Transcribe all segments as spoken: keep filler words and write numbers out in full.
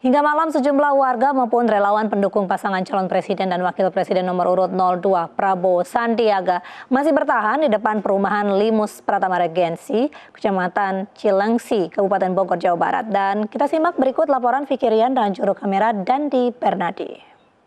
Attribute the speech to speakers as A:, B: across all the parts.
A: Hingga malam sejumlah warga maupun relawan pendukung pasangan calon presiden dan wakil presiden nomor urut nol dua Prabowo Sandiaga masih bertahan di depan perumahan Limus Pratama Regensi, Kecamatan Cilengsi, Kabupaten Bogor, Jawa Barat. Dan kita simak berikut laporan Fikirian dan juru kamera Dandi Bernadi.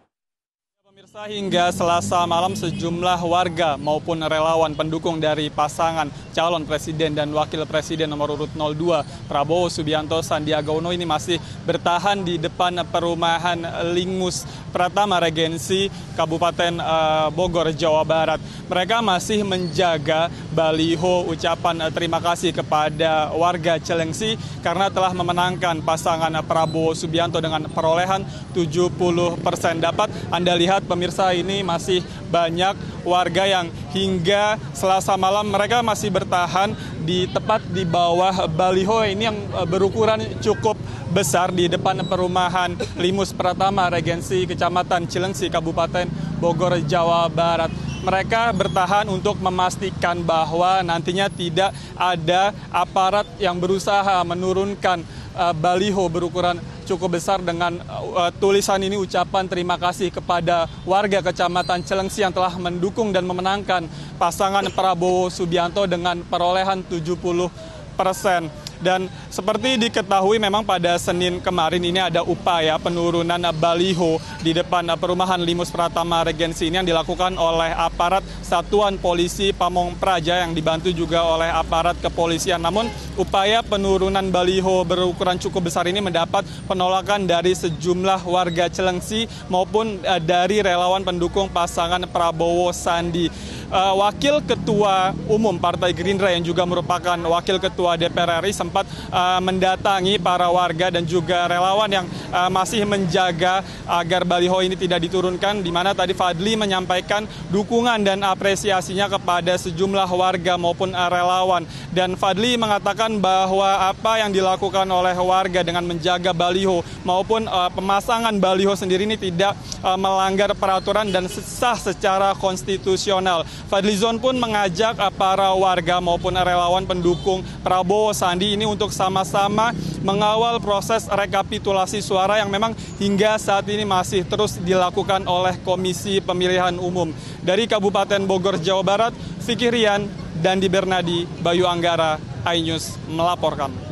B: Pemirsa, hingga Selasa malam sejumlah warga maupun relawan pendukung dari pasangan calon presiden dan wakil presiden nomor urut nol dua Prabowo Subianto Sandiaga Uno ini masih bertahan di depan perumahan Limus Pratama Regensi, Kabupaten uh, Bogor, Jawa Barat. Mereka masih menjaga baliho ucapan uh, terima kasih kepada warga Cilengsi karena telah memenangkan pasangan uh, Prabowo Subianto dengan perolehan tujuh puluh persen. Dapat Anda lihat pemirsa, ini masih banyak warga yang hingga Selasa malam mereka masih bertahan di tepat di bawah baliho ini yang berukuran cukup besar di depan perumahan Limus Pratama Regensi, Kecamatan Cilengsi, Kabupaten Bogor, Jawa Barat. Mereka bertahan untuk memastikan bahwa nantinya tidak ada aparat yang berusaha menurunkan uh, baliho berukuran cukup besar dengan uh, tulisan ini ucapan terima kasih kepada warga Kecamatan Cilengsi yang telah mendukung dan memenangkan pasangan Prabowo Subianto dengan perolehan tujuh puluh persen. Dan seperti diketahui memang pada Senin kemarin ini ada upaya penurunan baliho di depan perumahan Limus Pratama Regensi ini yang dilakukan oleh aparat Satuan Polisi Pamong Praja yang dibantu juga oleh aparat kepolisian. Namun upaya penurunan baliho berukuran cukup besar ini mendapat penolakan dari sejumlah warga Cilengsi maupun dari relawan pendukung pasangan Prabowo Sandi. Uh, Wakil Ketua Umum Partai Gerindra yang juga merupakan Wakil Ketua D P R R I sempat uh, mendatangi para warga dan juga relawan yang uh, masih menjaga agar baliho ini tidak diturunkan, di mana tadi Fadli menyampaikan dukungan dan apresiasinya kepada sejumlah warga maupun uh, relawan. Dan Fadli mengatakan bahwa apa yang dilakukan oleh warga dengan menjaga baliho maupun uh, pemasangan baliho sendiri ini tidak uh, melanggar peraturan dan sah secara konstitusional. Fadlizon pun mengajak para warga maupun relawan pendukung Prabowo Sandi ini untuk sama-sama mengawal proses rekapitulasi suara yang memang hingga saat ini masih terus dilakukan oleh Komisi Pemilihan Umum. Dari Kabupaten Bogor, Jawa Barat, Fikirian, Dandi Bernadi, Bayu Anggara, iNews melaporkan.